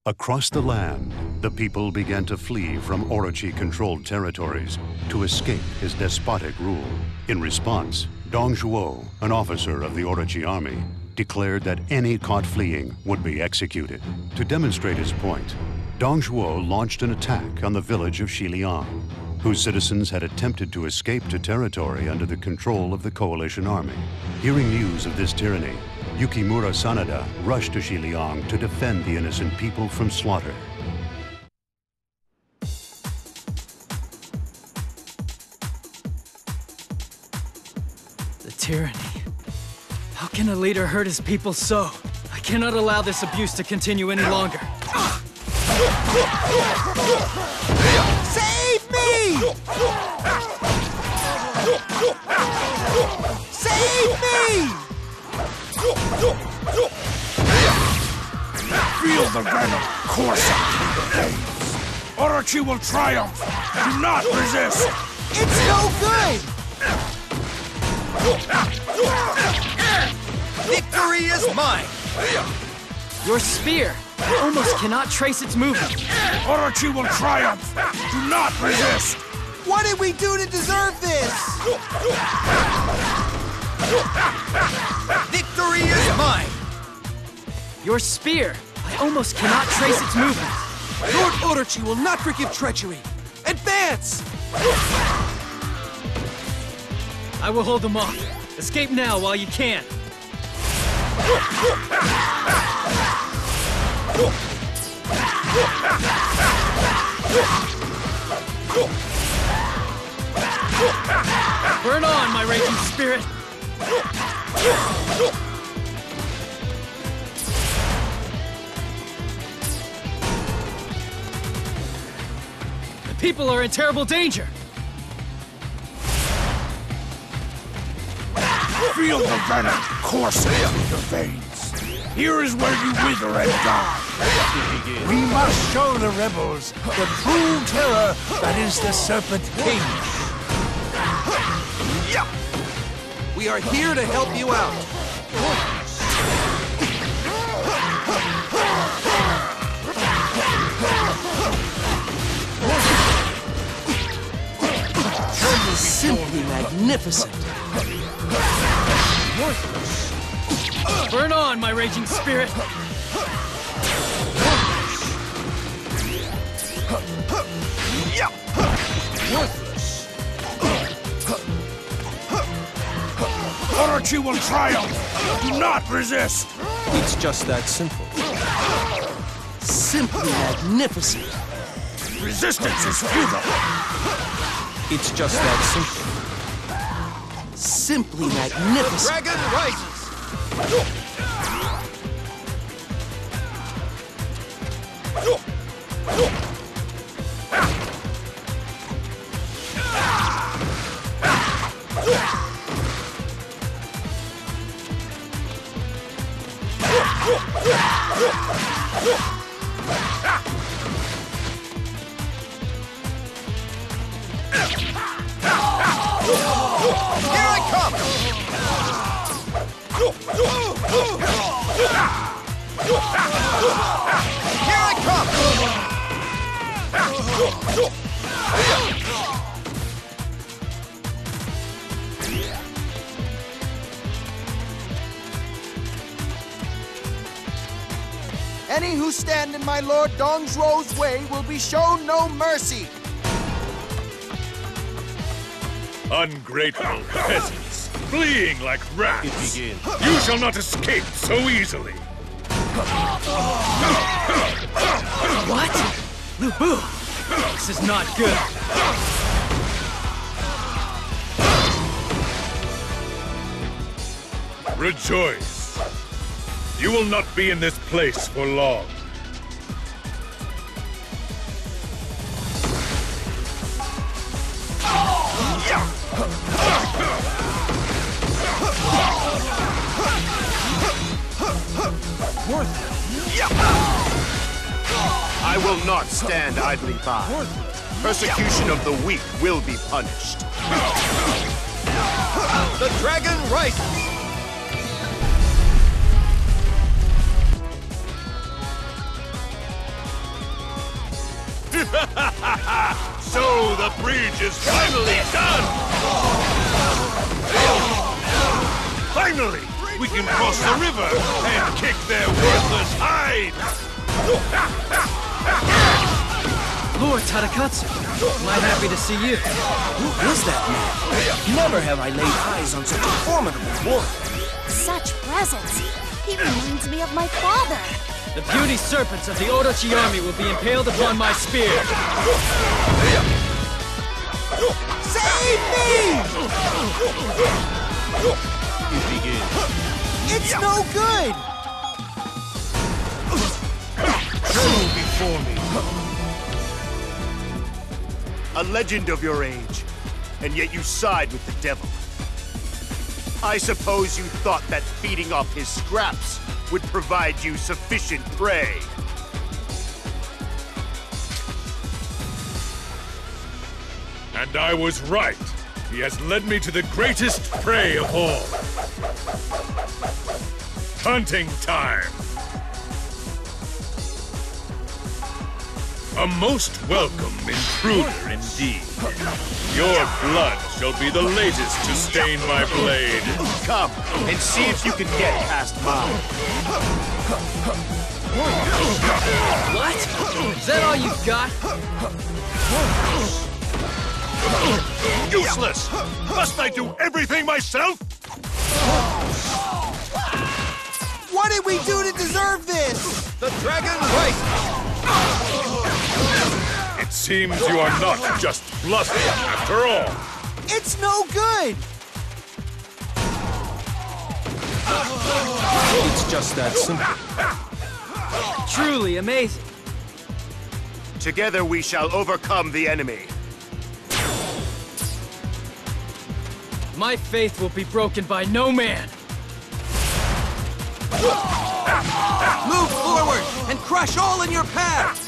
Across the land, the people began to flee from Orochi-controlled territories to escape his despotic rule. In response, Dong Zhuo, an officer of the Orochi army, declared that any caught fleeing would be executed. To demonstrate his point, Dong Zhuo launched an attack on the village of Liang, whose citizens had attempted to escape to territory under the control of the coalition army. Hearing news of this tyranny, Yukimura Sanada rushed to Liang to defend the innocent people from slaughter. The tyranny. How can a leader hurt his people so? I cannot allow this abuse to continue any longer. Save me! Save me! Feel the venom coursing through the veins. Orochi will triumph. Do not resist. It's no good! Victory is mine! Your spear! I almost cannot trace its movement. Orochi will triumph. Do not resist. What did we do to deserve this? Victory is mine! Your spear! I almost cannot trace its movement. Lord Orochi will not forgive treachery! Advance! I will hold them off. Escape now while you can. Burn on, my raging spirit! The people are in terrible danger! Feel the venom coursing through the veins. Here is where you wither and die. We must show the rebels the true terror that is the Serpent King. Yeah. We are here to help you out. Simply magnificent! Burn on, my raging spirit! Worthless. Orochi will triumph! Do not resist! It's just that simple. Simply magnificent! Resistance is futile! It's just that simple. Simply magnificent! Dragon rises! Here I come! Here I come! Any who stand in my lord Dong Zhuo's way will be shown no mercy! Ungrateful peasants, fleeing like rats. It begins. You shall not escape so easily. What? Lu Bu! This is not good. Rejoice. You will not be in this place for long. I will not stand idly by. Persecution of the weak will be punished. The dragon rises! So the bridge is finally done! Finally! We can cross the river and kick their worthless hide! Lord Tadakatsu, am I happy to see you? Who is that man? Never have I laid eyes on such a formidable warrior. Such presence! He reminds me of my father! The beauty serpents of the Orochi army will be impaled upon my spear! Save me! It begins. It's no good! Tremble before me! A legend of your age, and yet you side with the devil. I suppose you thought that feeding off his scraps would provide you sufficient prey. And I was right. He has led me to the greatest prey of all. Hunting time! A most welcome intruder indeed. Your blood shall be the latest to stain my blade. Come and see if you can get past mine. What? Is that all you've got? Useless! Must I do everything myself? What did we do to deserve this? The dragon right! It seems you are not just bluffing after all. It's no good! It's just that simple. Truly amazing. Together we shall overcome the enemy. My faith will be broken by no man. Move forward and crush all in your path!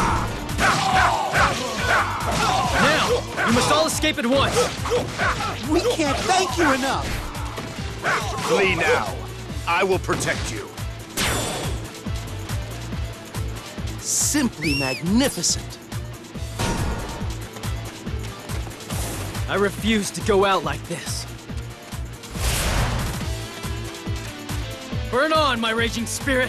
Now, you must all escape at once. We can't thank you enough! Flee now. I will protect you. Simply magnificent. I refuse to go out like this. Burn on, my raging spirit!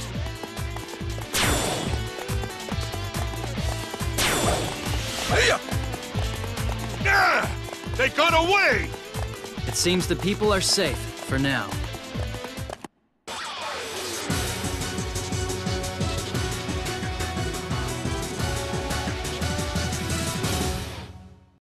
They got away! It seems the people are safe, for now.